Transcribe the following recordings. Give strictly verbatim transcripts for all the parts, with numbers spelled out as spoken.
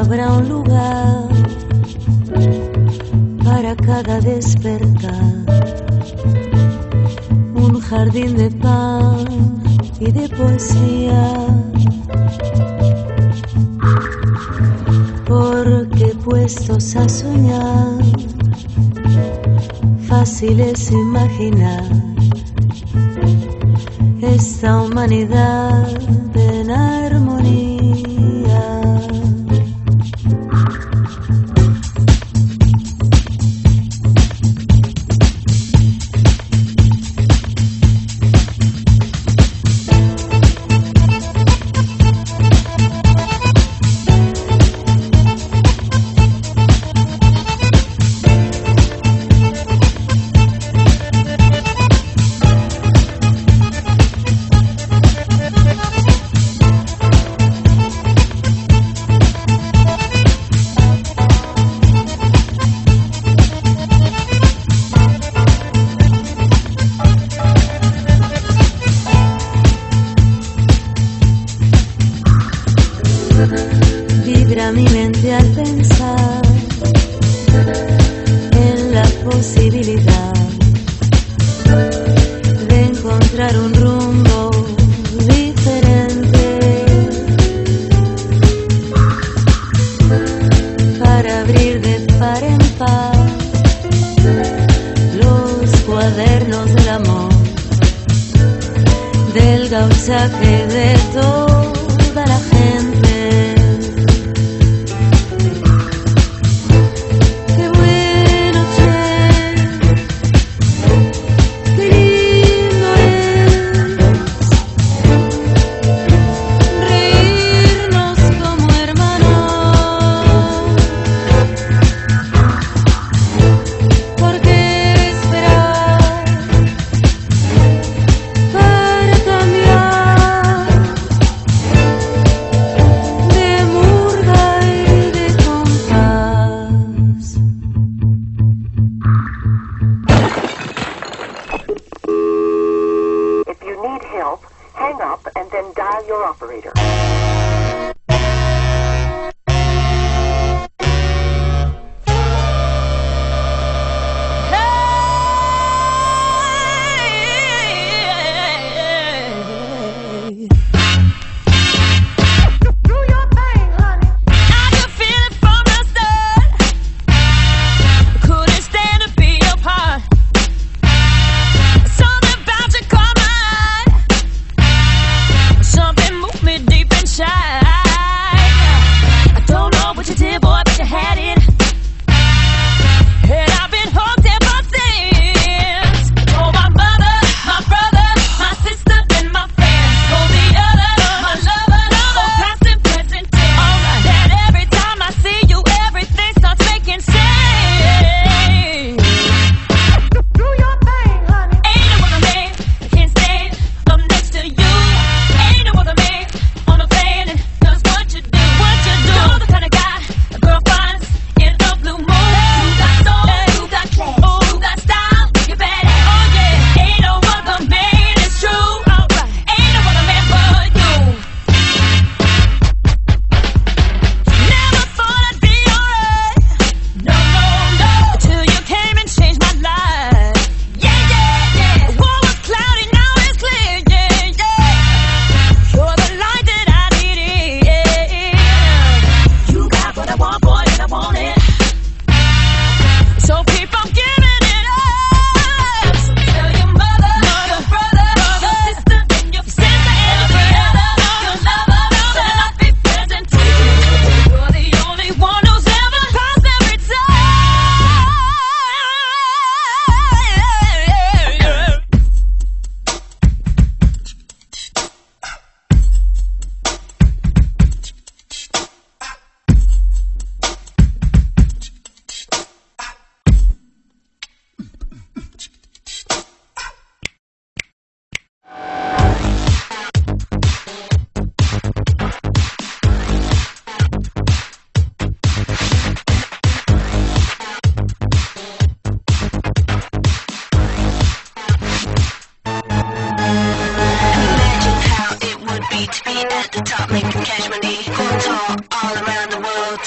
habrá un lugar para cada despertar, un jardín de pan y de poesía, porque puestos a soñar, fácil es imaginar esta humanidad en armonía. Vibra mi mente al pensar en la posibilidad de encontrar un rumbo diferente para abrir de par en par los cuadernos del amor, del gauchaje de toda la gente. Hang up and then dial your operator.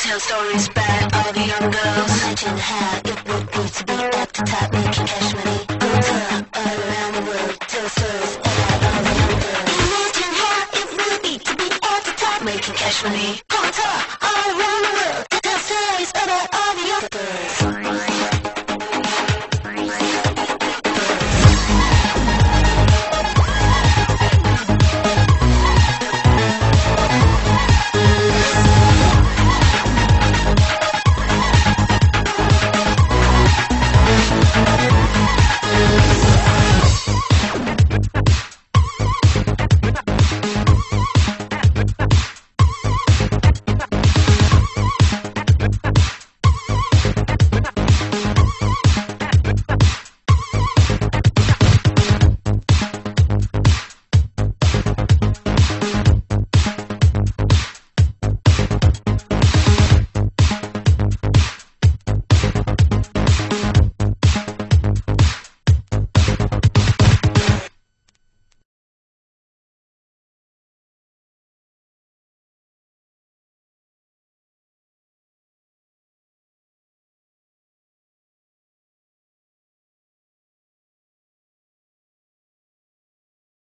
tell stories about all the young girls. Imagine how it would be to be at the top, making cash money. Go tour all around the world, tell stories about all the young girls. Imagine how it would be to be at the top, making cash money. Go tour all around the world, tell stories about all the young girls.